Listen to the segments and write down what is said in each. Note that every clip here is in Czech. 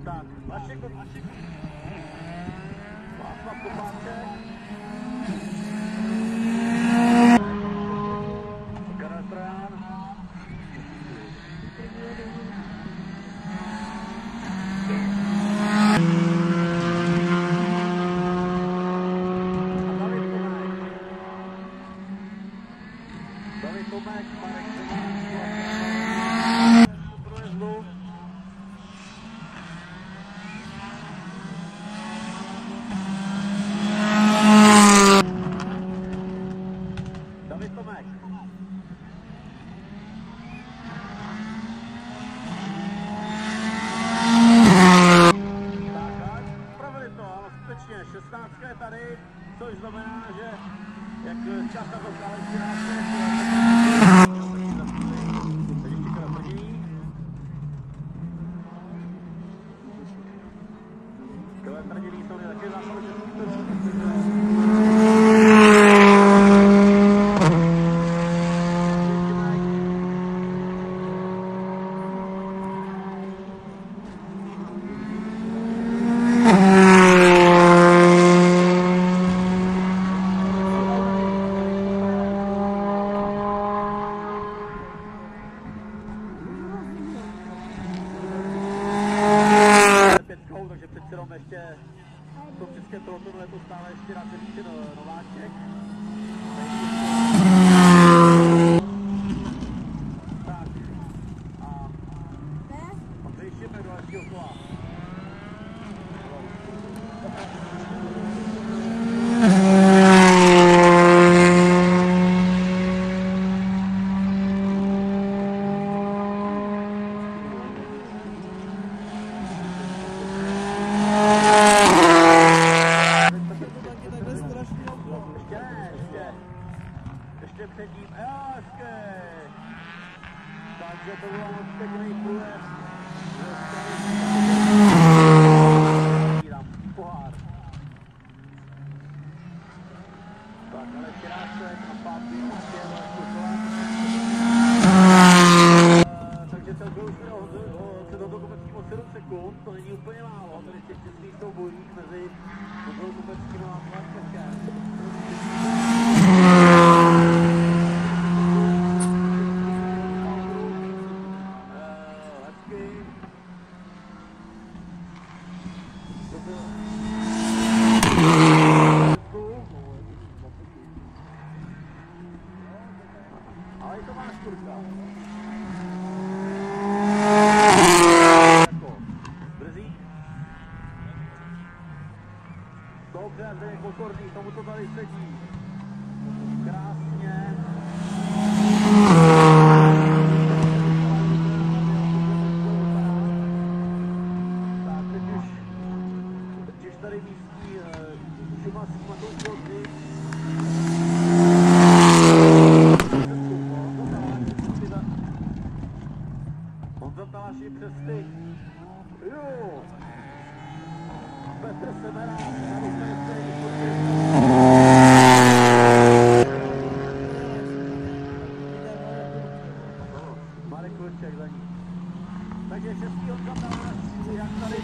Tak, Vašek. Václav Kopáček. Karel Trojan. David Tomek, Marek Zemán, David Tomek. Tak, spravili to, ale skutečně 16 je tady, což znamená, že jak čas na to stále takže přeci jenom ještě v tom českém pelotonu je to stále ještě rád více Nováček. Tak a přejdeme do dalšího kola. Ještě předtím, takže to bylo moc pěkný průjezd. Pohár. Tak, ale Širáček a Pápy takže celkově se do Kopeckým o 7 sekund, to není úplně málo, tady těch českých soubojích mezi Kopeckým a Václavkem. Ale to máš kurka. Brzí. Dobře, Zdeněk Pokorný, tomu to tady sedí. Krásně. Tak, teď už tady místí šumavský Matouškovci. Taláši přes ty. Jo. Petr Semera. Marek Vlček za ní. Takže šestý odkatář, jak tady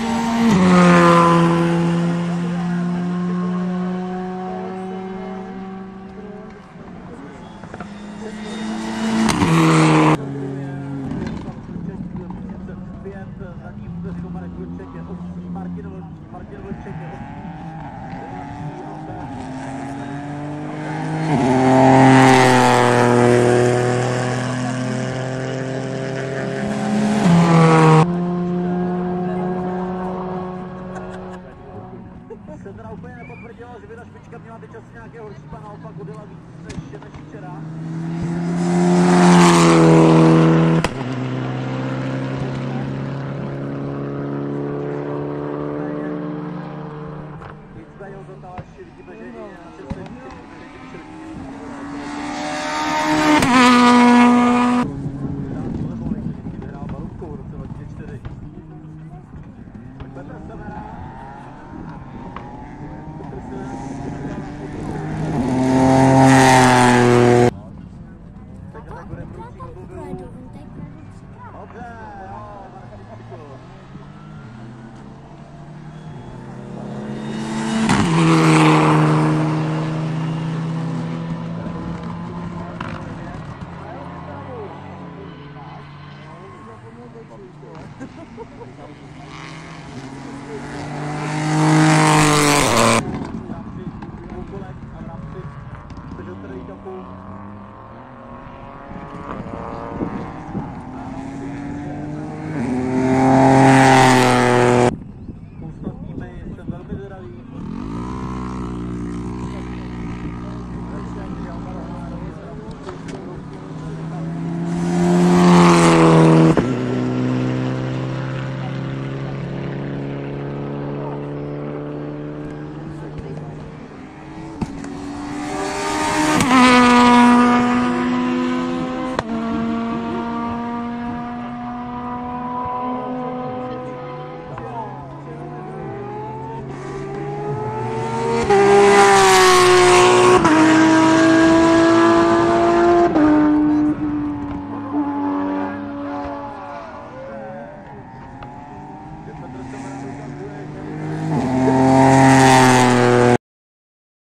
Martin Vlček je se teda úplně nepotvrdilo, že by ta špička měla teď asi nějaké horší, a naopak odjela víc než včera. tam